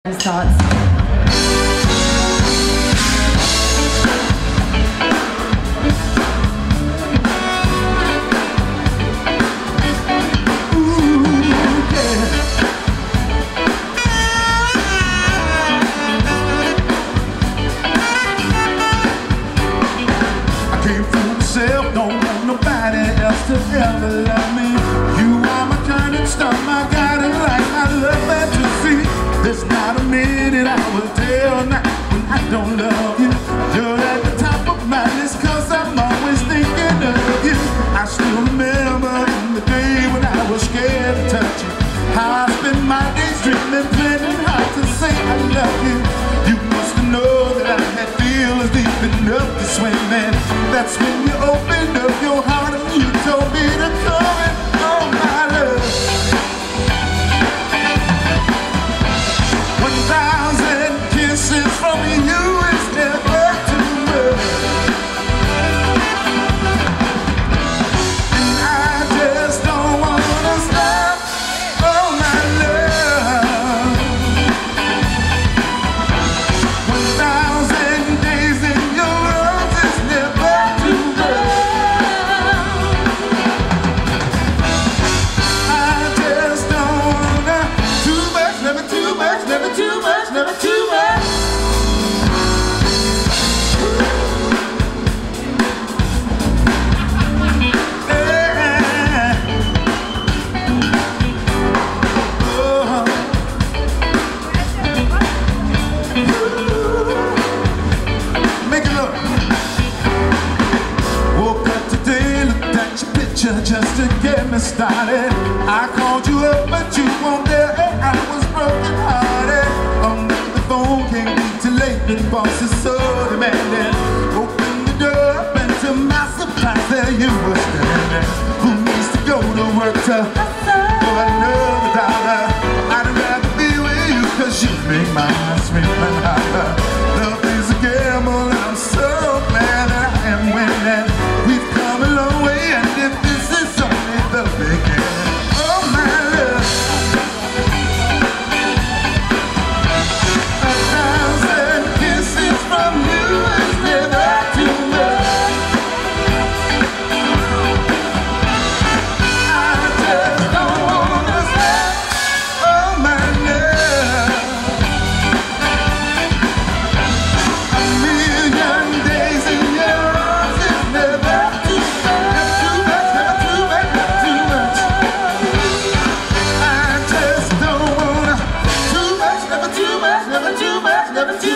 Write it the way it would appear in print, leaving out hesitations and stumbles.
Starts. Don't want nobody else to ever love me. You are my turning star, my guiding light, my love fantasy. There's not a minute I will tell now when I don't love you. You're at the top of my list, cause I'm always thinking of you. I still remember in the day when I was scared to touch you, how I spent my days dreaming, planning how to say I love you. You must know that I had feelings deep enough to swim in. That's when you opened up your heart and you told me to come in, oh my love. 1,000 kisses from you is never too much. And I just don't wanna stop, oh my love. 1,000 days in your arms is never too much. I just don't wanna too much, never too much, never too much, never too much. Yeah. Oh. Make it look. Woke up today, looked at your picture just to get me started. I called you up, but you weren't there, and I was broken hearted. The phone can't be too late, the boss is so demanding. Open the door up, and to my surprise, there you were standing. Who needs to go to work to for another dollar? I'd rather be with you, cause you make my heart scream and holler. Love is a gamble, and I'm so glad that I am winning. We've come a long way, and if this is only the beginning, oh my love. 1,000 kisses from you is never too much. I just don't wanna stop, oh my love. A million days in your arms is never too much, never too much, never too much, never too much. I just don't wanna too much, never too much, never too much, never too much.